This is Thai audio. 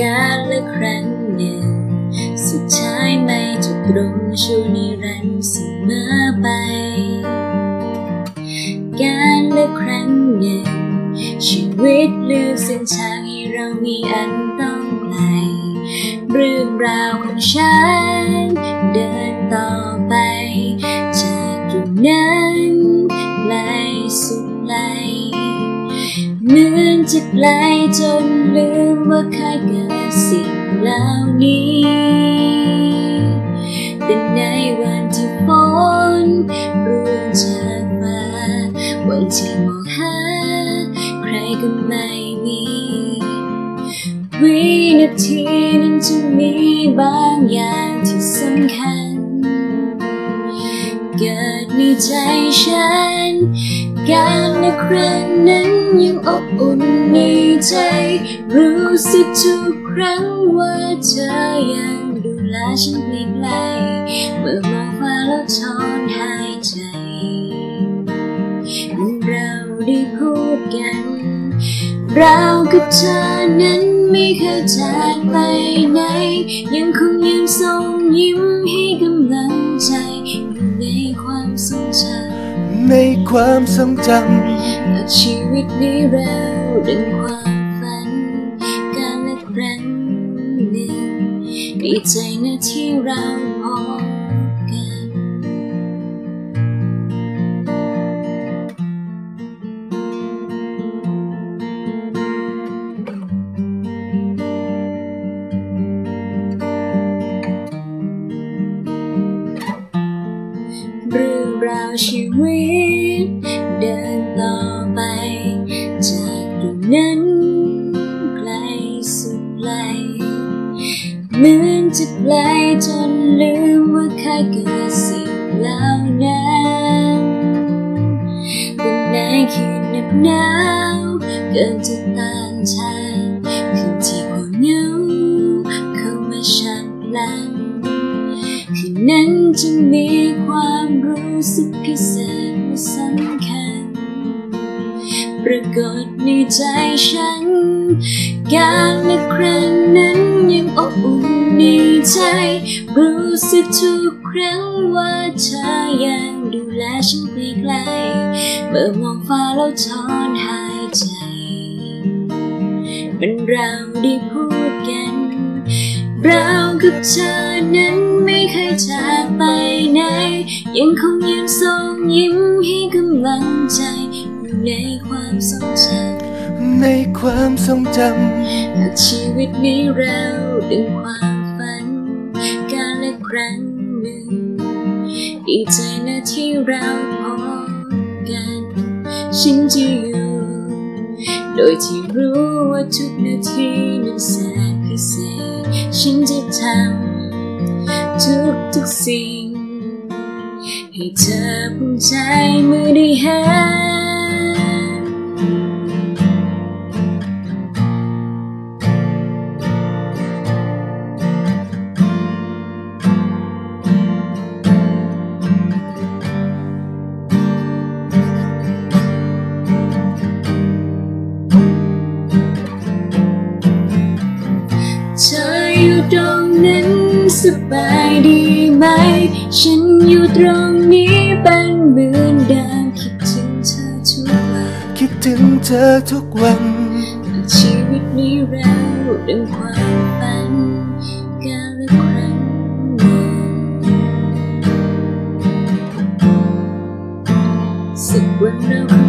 การละครั้งหนึ่งสุดท้ายไม่จบตรงชั่วนิรันดร์เสมอไปการละครั้งหนึ่งชีวิตเลือกเส้นทางให้เรามีอันต้องไกลเรื่องราวของฉันเดินต่อไปจากตรงนั้นไกลสุดไกลเหมือนจะไกลจนลืมว่าเคยเกิดสิ่งเหล่านี้แต่ในวันที่ฝนร่วงจากฟ้าวันที่มองหาใครก็ไม่มีวินาทีนั้นจะมีบางอย่างที่สำคัญเกิดในใจฉันการในครั้งนั้นยังอบอุ่นในใจรู้สึกทุกครั้งว่าเธอยังดูแลฉันไกลๆเมื่อมองฟ้าแล้วถอนหายใจเราได้พูดกันเรากับเธอนั้นไม่เคยจากไปไหนยังคงยืนส่งยิ้มให้กำลังใจอยู่ในความทรงจำในความทรงจำและชีวิตนี้เราดังความฝันการละครั้งหนึ่งดีใจนะที่เราพบกันเรื่องราวชีวิตเดินต่อไปจากตรงนั้นไกลสุดไกลเหมือนจะไกลจนลืมว่าเคยเกิดสิ่งเหล่านั้นแต่ในคืนหนาวหนาวเกินจะต้านทานคืนที่ความเหงาเข้ามาฉับพลันคืนนั้นจะมีความรู้สึกพิเศษและสำคัญปรากฏในใจฉันการในครั้งนั้นยังอบอุ่นในใจรู้สึกทุกครั้งว่าเธอยังดูแลฉันไกลๆเมื่อมองฟ้าแล้วถอนหายใจเป็นเราได้พูดกันเรากับเธอนั้นไม่เคยจากไปไหนยังคงยืนส่งยิ้มให้กำลังใจอยู่ในความทรงจำในความทรงจำและชีวิตนี้เราดังความฝันการละครั้งหนึ่งดีใจนะที่เราพบกันฉันจะอยู่โดยที่รู้ว่าทุกนาทีนั้นแสนพิเศษฉันจะทำทุกสิ่งให้เธอภูมิใจเมื่อได้เห็เธออยู่ตรงนั้นสบายดีไหมฉันอยู่ตรงนี้เป็นเหมือนเดิมคิดถึงเธอทุกวันคิดถึงเธอทุกวันชีวิตนี้เราดังความฝันการละครั้งหนึ่งสักวันเรา